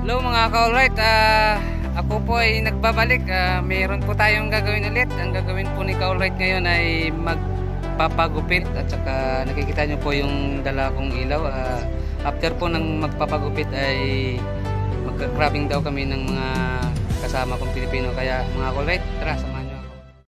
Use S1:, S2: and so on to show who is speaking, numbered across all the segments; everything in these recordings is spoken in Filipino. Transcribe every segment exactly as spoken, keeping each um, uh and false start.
S1: Hello mga ka-alright, uh, ako po ay nagbabalik. Uh, mayroon po tayong gagawin ulit. Ang gagawin po ni ka-alright ngayon ay magpapagupit. At saka nakikita nyo po yung dala kong ilaw. uh, After po ng magpapagupit ay magka-crabbing daw kami ng mga kasama kong Pilipino. Kaya mga ka-alright, tara samahan nyo ako.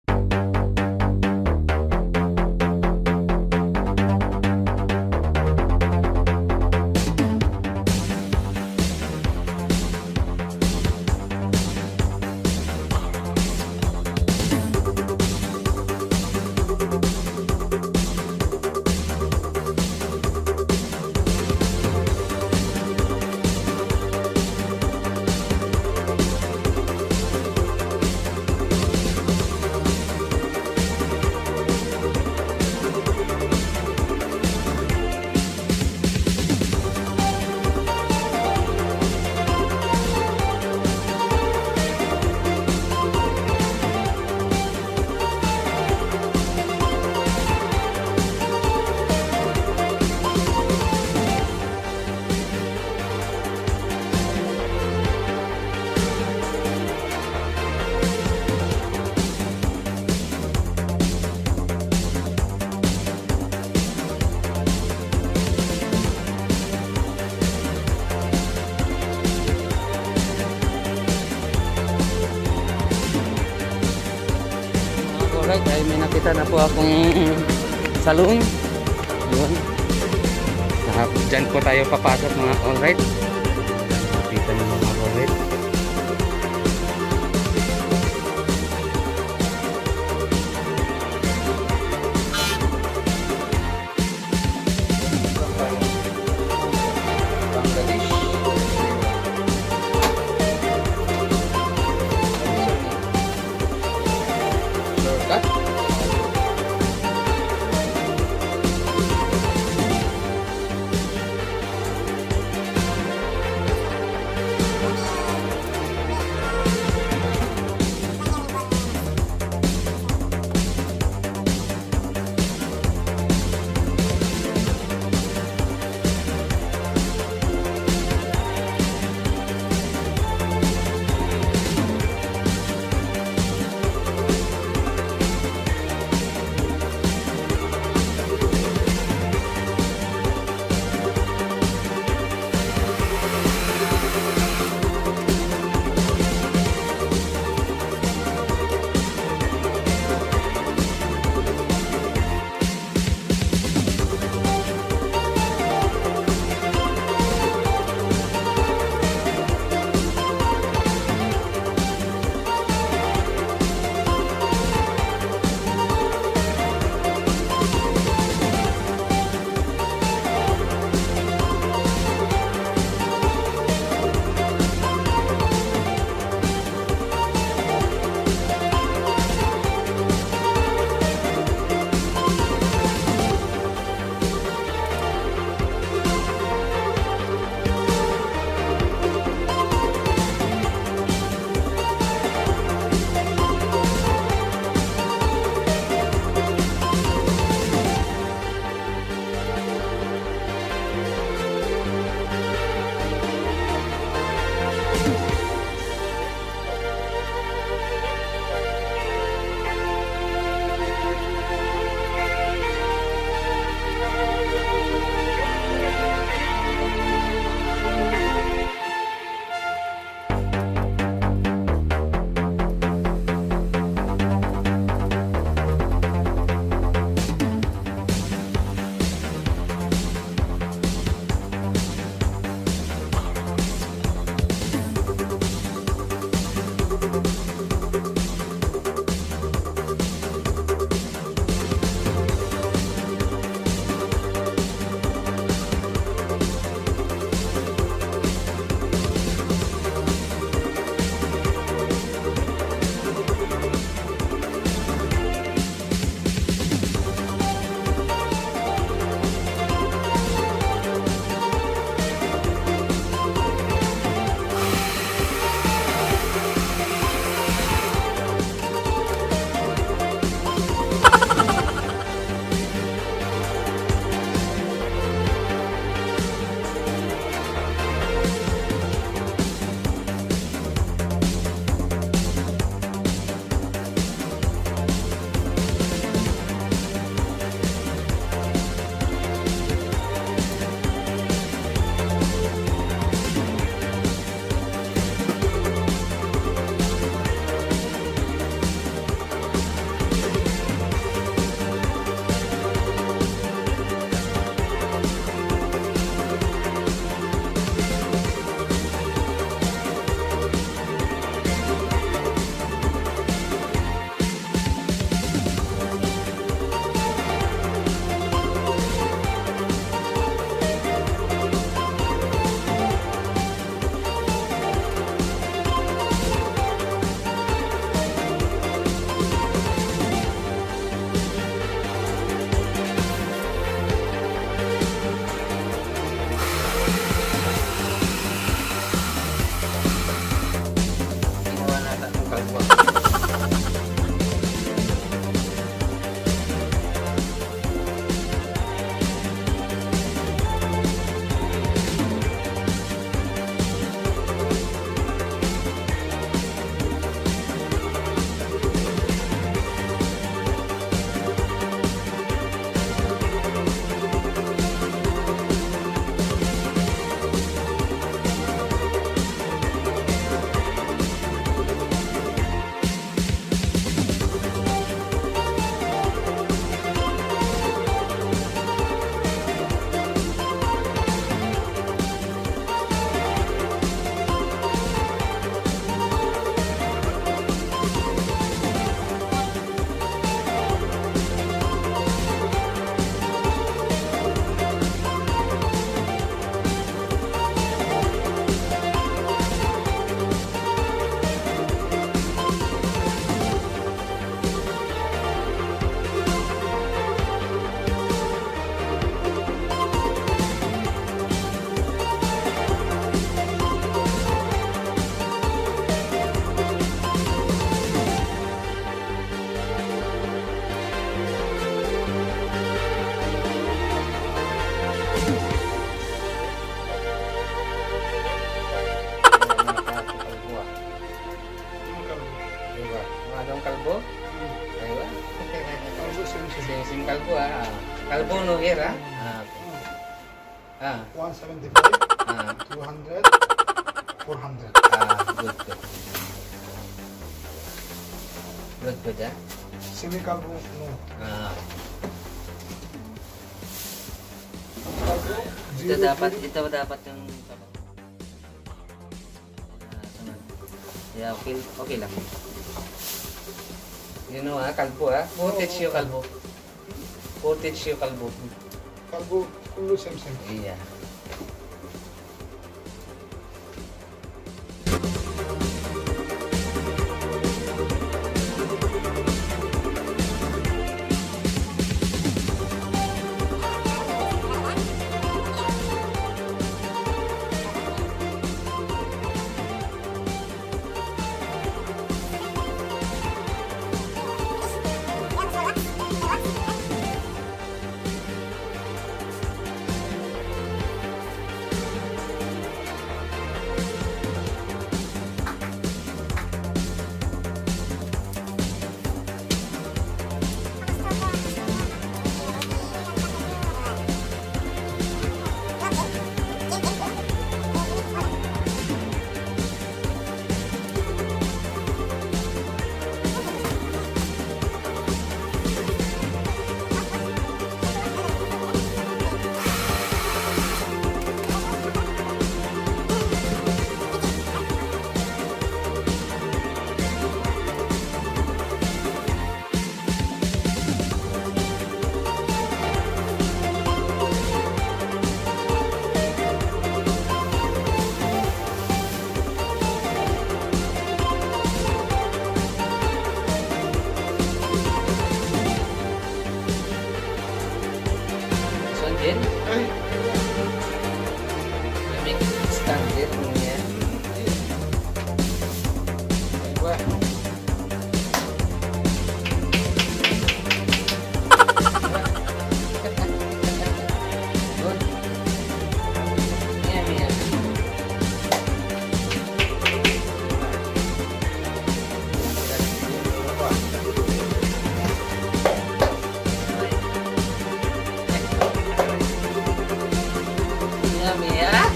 S1: Alright, ay may nakita na po akong salon. Yun. Diyan po tayo papasok mga alright. Nakita niyo mga alright. sim kalbo ah. Kalbo no hair ah. Ah. Ah.
S2: one seventy-five,
S1: Ah.
S2: two hundred, four hundred.
S1: Ah, good good. Good good ah.
S2: Semi kalbo no.
S1: Ah.
S2: Kalbo,
S1: Ito
S2: zero,
S1: dapat,
S2: zero.
S1: ito dapat yung ah, sunod. Yeah, okay, okay lang. You know ah, kalbo ah. Footage yung kalbo. Footage yung kalbo.
S2: Kalbo, kullu same same.
S1: Iya. Din.
S2: Ay,
S1: Make standard niya.
S2: wah.
S1: Good. Yeah, yeah. Yummy, ah.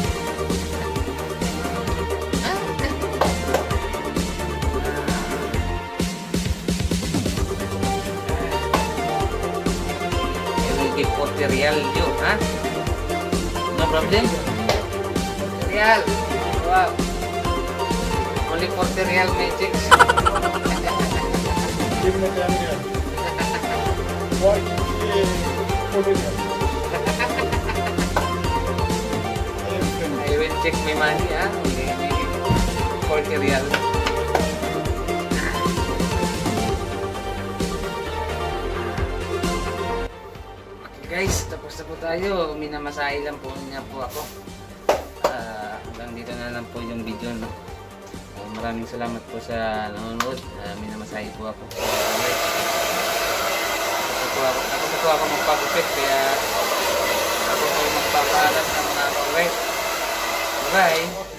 S1: I will give forty real you, ha? No problem? Real. Wow. Only forty real magic.
S2: Give me ten here. Why? Eh, forty here. I am ten.
S1: I will check my money, ha? Only forty real. Okay guys, tapos na po tayo. Minamasahe lang po niya po ako. Uh, hanggang dito na lang po yung video, no? Uh, maraming salamat po sa nanonood. Uh, minamasahe po ako. Tapos po ako, tapos po ako magpagupit, kaya ako po magpapaalam ng mga alright. Bye!